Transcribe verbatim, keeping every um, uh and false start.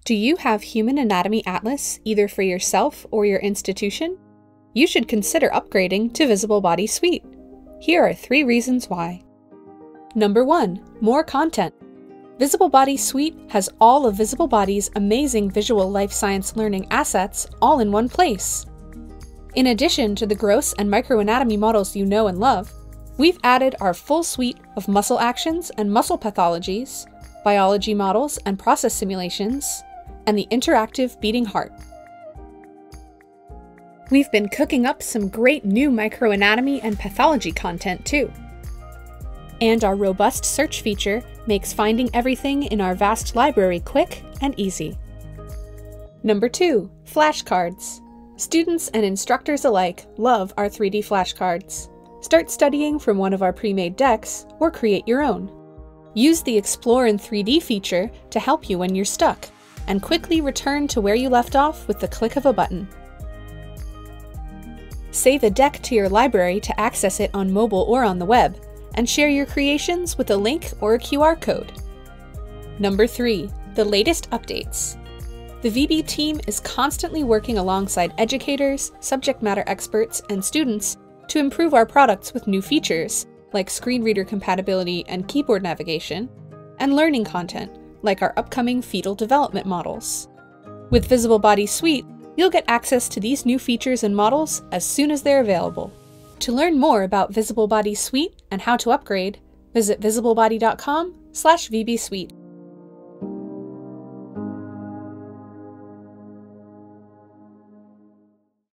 Do you have Human Anatomy Atlas either for yourself or your institution? You should consider upgrading to Visible Body Suite. Here are three reasons why. Number one, more content. Visible Body Suite has all of Visible Body's amazing visual life science learning assets all in one place. In addition to the gross and microanatomy models you know and love, we've added our full suite of muscle actions and muscle pathologies, biology models and process simulations, and the interactive beating heart. We've been cooking up some great new microanatomy and pathology content too. And our robust search feature makes finding everything in our vast library quick and easy. Number two, flashcards. Students and instructors alike love our three D flashcards. Start studying from one of our pre-made decks or create your own. Use the Explore in three D feature to help you when you're stuck, and quickly return to where you left off with the click of a button. Save a deck to your library to access it on mobile or on the web, and share your creations with a link or a Q R code. Number three, the latest updates. The V B team is constantly working alongside educators, subject matter experts, and students to improve our products with new features, like screen reader compatibility and keyboard navigation, and learning content, like our upcoming fetal development models. With Visible Body Suite, you'll get access to these new features and models as soon as they're available. To learn more about Visible Body Suite and how to upgrade, visit visible body dot com slash V B Suite.